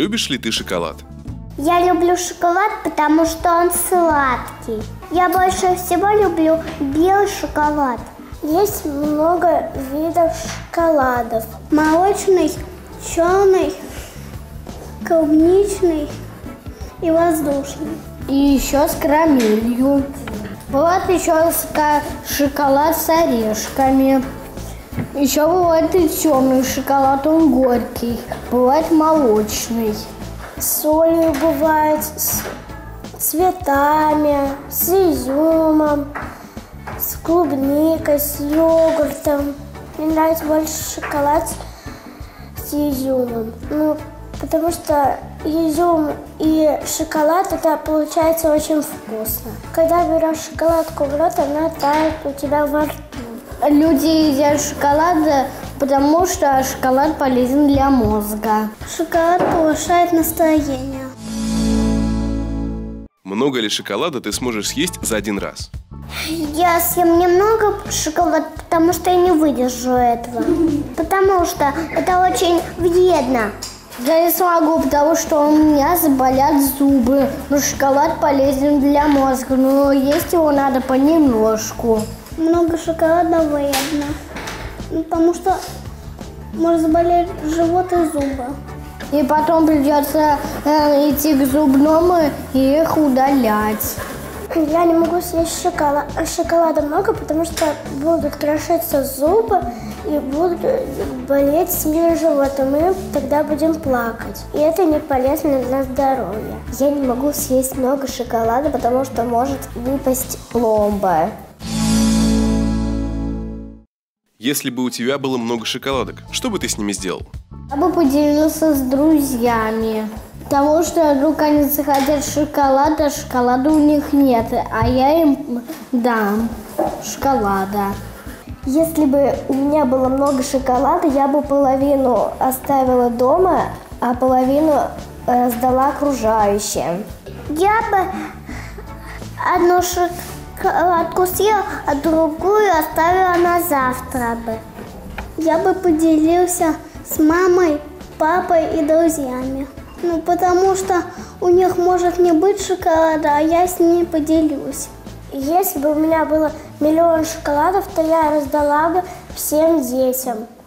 Любишь ли ты шоколад? Я люблю шоколад, потому что он сладкий. Я больше всего люблю белый шоколад. Есть много видов шоколадов. Молочный, черный, клубничный и воздушный. И еще с карамелью. Бывает еще шоколад с орешками. Еще бывает и темный шоколад, он горький. Бывает молочный. С солью бывает, с цветами, с изюмом, с клубникой, с йогуртом. Мне нравится больше шоколад с изюмом. Потому что изюм и шоколад, это получается очень вкусно. Когда берешь шоколадку в рот, она тает у тебя во рту. Люди едят шоколад, потому что шоколад полезен для мозга. Шоколад повышает настроение. Много ли шоколада ты сможешь съесть за один раз? Я съем немного шоколада, потому что я не выдержу этого. Потому что это очень вредно. Я не смогу, потому что у меня заболят зубы. Но шоколад полезен для мозга, но есть его надо понемножку. Много шоколада вредно, потому что может заболеть живот и зубы. И потом придется идти к зубному и их удалять. Я не могу съесть шоколада много, потому что будут крошиться зубы и будут болеть сильно живот, и мы тогда будем плакать. И это не полезно для здоровья. Я не могу съесть много шоколада, потому что может выпасть пломба. Если бы у тебя было много шоколадок, что бы ты с ними сделал? Я бы поделился с друзьями. Потому что вдруг они захотят шоколада, шоколада у них нет, а я им дам шоколада. Если бы у меня было много шоколада, я бы половину оставила дома, а половину сдала окружающим. Я бы одну шоколадку съела, а другую оставила на завтра бы. Я бы поделился с мамой, папой и друзьями. Потому что у них может не быть шоколада, а я с ней поделюсь. Если бы у меня было 1 000 000 шоколадов, то я раздала бы всем детям.